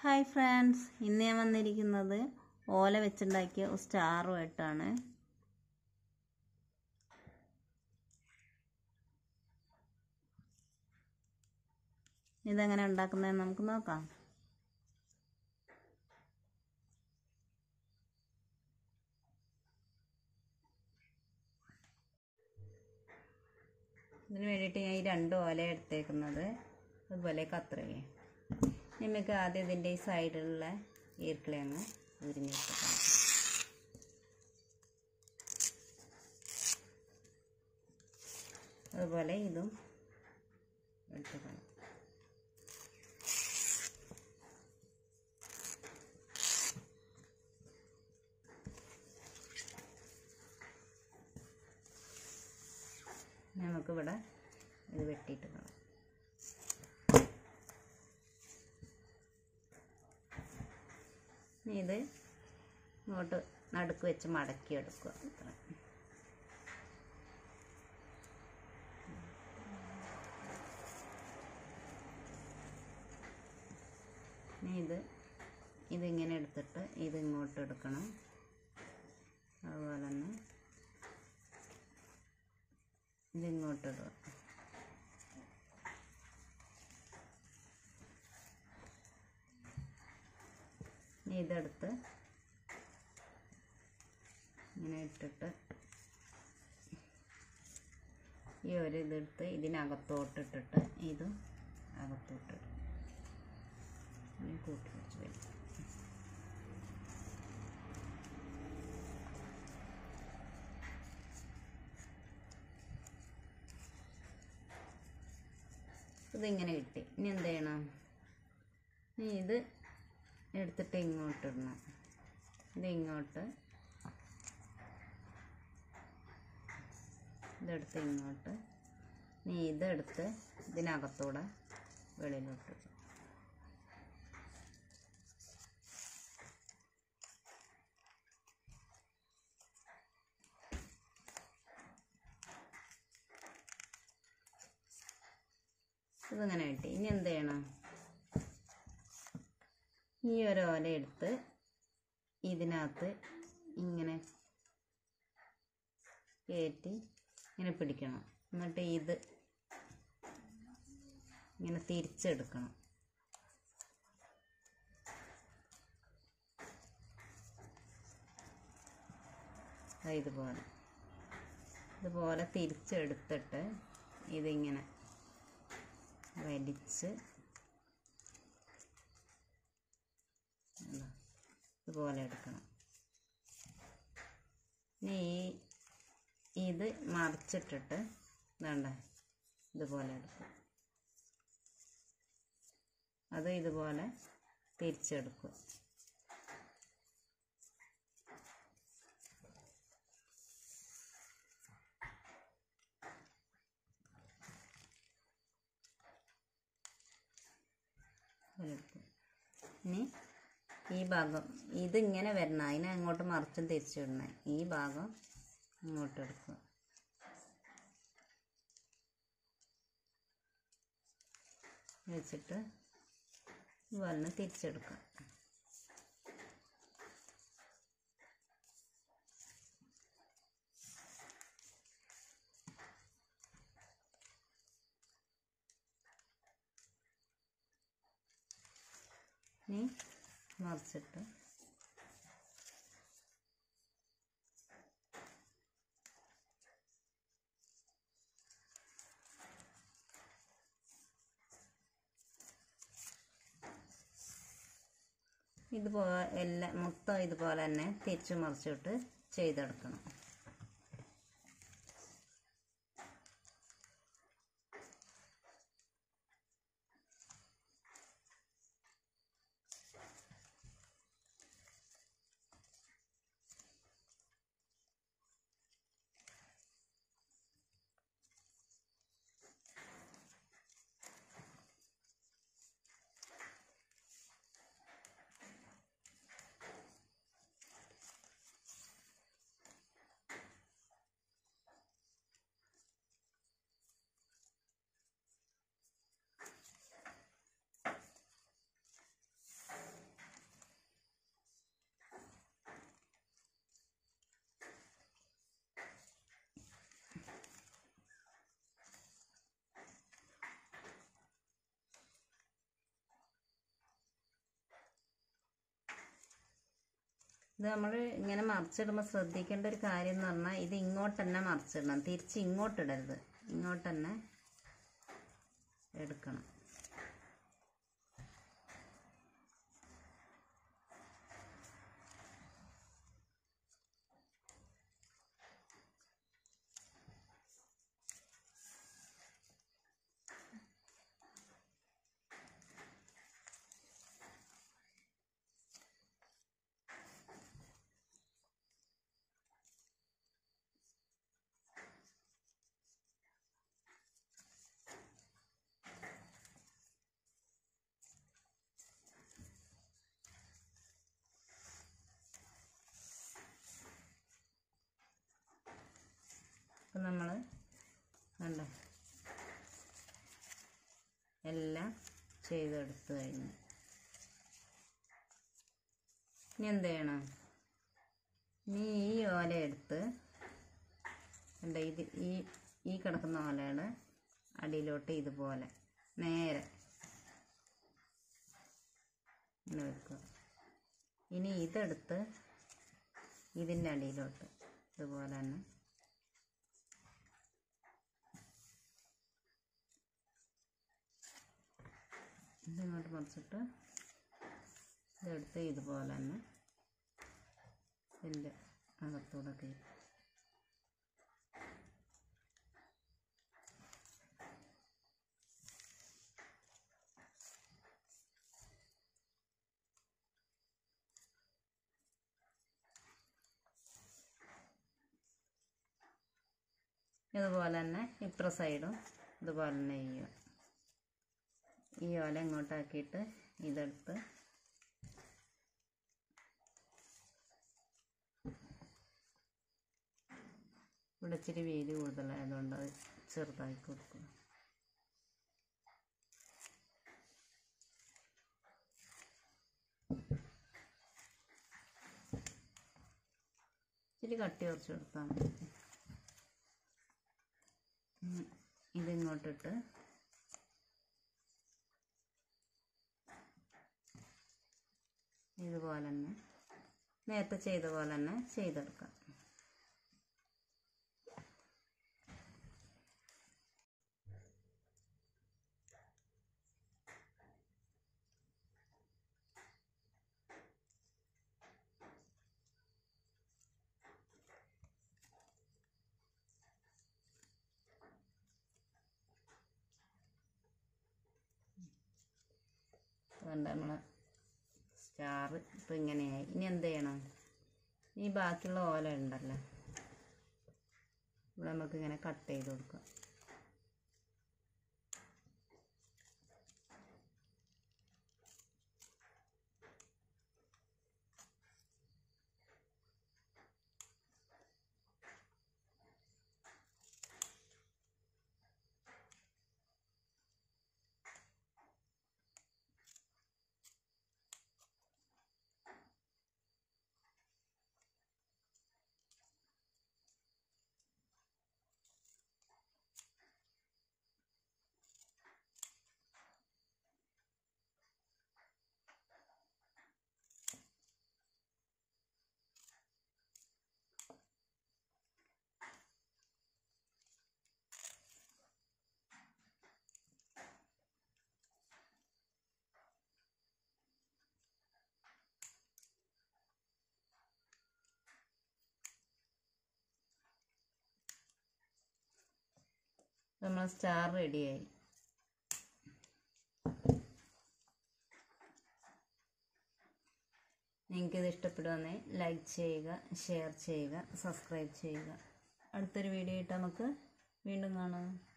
Hi friends, ഇന്ന് ഞാൻ വന്നിരിക്കുന്നത് ഓല വെച്ചുണ്ടാക്കിയ ഒരു സ്റ്റാറുമായിട്ടാണ്. ഇതെങ്ങനെ ഉണ്ടാക്കുന്നതെന്ന് നമുക്ക് നോക്കാം. ഇതിന് വേണ്ടിയിട്ട് ഞാൻ ഈ 2 ഓല എടുത്തേക്കുന്നത്, അതുപോലെ കത്രികയും. നമുക്ക് ആദ്യം ഇതിൻ്റെ ഈ സൈഡിലുള്ള ഈർക്കിളി അങ്ങ് ഉരിഞ്ഞെടുക്കണം. അതുപോലെ ഇതും എടുക്കണം. നമുക്കിവിടെ ഇത് വെട്ടിയിട്ട് കാണാം. ഇത് ഇങ്ങോട്ട് നടുക്ക് വെച്ച് മടക്കി എടുക്കുക. ഇതിങ്ങനെ എടുത്തിട്ട് ഇത് ഇങ്ങോട്ട് എടുക്കണം. അതുപോലെ തന്നെ ഇതിങ്ങോട്ട് ഇടുക. ഇതെടുത്ത് ഇങ്ങനെ ഇട്ടിട്ട് ഈ ഒരു ഇതെടുത്ത് ഇതിനകത്തോട്ടിട്ടിട്ട് ഇതും അകത്തോട്ടിട്ട് കൂട്ടി വെച്ച് വരും. ഇതിങ്ങനെ കിട്ടി. ഇനി എന്ത് ചെയ്യണം? ഇത് എടുത്തിട്ട് ഇങ്ങോട്ട് ഇടണം. ഇതിങ്ങോട്ട്, ഇതെടുത്ത് ഇങ്ങോട്ട്, ഇതെടുത്ത് ഇതിനകത്തൂടെ വെളിയിലോട്ട്. ഇതിങ്ങനെ കിട്ടി. ഇനി എന്ത് ചെയ്യണം? ഈ ഒരു ഓല എടുത്ത് ഇതിനകത്ത് ഇങ്ങനെ കയറ്റി ഇങ്ങനെ പിടിക്കണം. എന്നിട്ട് ഇത് ഇങ്ങനെ തിരിച്ചെടുക്കണം. ഇതുപോലെ തിരിച്ചെടുത്തിട്ട് ഇതിങ്ങനെ വലിച്ച് ഇതുപോലെ എടുക്കണം. ഇനി ഇത് മറിച്ചിട്ടിട്ട് വേണ്ട ഇതുപോലെ എടുക്കും. അത് ഇതുപോലെ തിരിച്ചെടുക്കും. ഇനി ഈ ഭാഗം ഇതിങ്ങനെ വരണം. അതിനെ അങ്ങോട്ട് മറിച്ചും തിരിച്ചിടണേ. ഈ ഭാഗം ഇങ്ങോട്ട് എടുക്കുക. വെച്ചിട്ട് ഇതുപോലെ തിരിച്ചെടുക്കുക. ഇനി മറിച്ചിട്ട് ഇതുപോലെ എല്ലാം മൊത്തം ഇതുപോലെ തന്നെ തിരിച്ചു മറിച്ചിട്ട് ചെയ്തെടുക്കണം. ഇത് നമ്മൾ ഇങ്ങനെ മറിച്ചിടുമ്പോൾ ശ്രദ്ധിക്കേണ്ട ഒരു കാര്യം എന്ന് പറഞ്ഞാൽ ഇത് ഇങ്ങോട്ട് തന്നെ മറിച്ചിടണം, തിരിച്ച് ഇങ്ങോട്ടിടരുത്, ഇങ്ങോട്ട് തന്നെ എടുക്കണം. അപ്പം നമ്മൾ കണ്ടോ എല്ലാം ചെയ്തെടുത്ത് കഴിഞ്ഞു. ഇനി എന്ത് ചെയ്യണം? ഇനി ഈ ഓല എടുത്ത് എന്താ ഇത് ഈ കിടക്കുന്ന ഓലയുടെ അടിയിലോട്ട് ഇതുപോലെ നേരെ ഇങ്ങനെ വെക്കുക. ഇനി ഇതെടുത്ത് ഇതിൻ്റെ അടിയിലോട്ട് ഇതുപോലെ തന്നെ ഇതിങ്ങോട്ട് മറിച്ചിട്ട് ഇതെടുത്ത് ഇതുപോലെ തന്നെ ഇതിൻ്റെ അകത്തൂടെ കയറി ഇതുപോലെ തന്നെ ഇപ്പുറ സൈഡും ഇതുപോലെ തന്നെ ചെയ്യുക. ഈ ഓല ഇങ്ങോട്ടാക്കിയിട്ട് ഇതെടുത്ത് ഇവിടെ ഇച്ചിരി വീതി കൂടുതലായതുകൊണ്ട് അത് ചെറുതാക്കി കൊടുക്കുക. ഇച്ചിരി കട്ടി കുറച്ച് കൊടുത്താൽ മതി. ഇതിങ്ങോട്ടിട്ട് ഇതുപോലെ തന്നെ നേരത്തെ ചെയ്ത പോലെ തന്നെ ചെയ്തെടുക്കാം. അതുകൊണ്ട് നമ്മൾ സ്റ്റാർ ഇപ്പം ഇങ്ങനെയായി. ഇനി എന്ത് ചെയ്യണം? ഈ ബാക്കിയുള്ള ഓല ഉണ്ടല്ലോ ഇവിടെ നമുക്കിങ്ങനെ കട്ട് ചെയ്ത് കൊടുക്കാം. നമ്മൾ സ്റ്റാർ റെഡിയായി. നിങ്ങൾക്കിത് ഇഷ്ടപ്പെടുവാണെങ്കിൽ ലൈക്ക് ചെയ്യുക, ഷെയർ ചെയ്യുക, സബ്സ്ക്രൈബ് ചെയ്യുക. അടുത്തൊരു വീഡിയോ ആയിട്ട് നമുക്ക് വീണ്ടും കാണാം.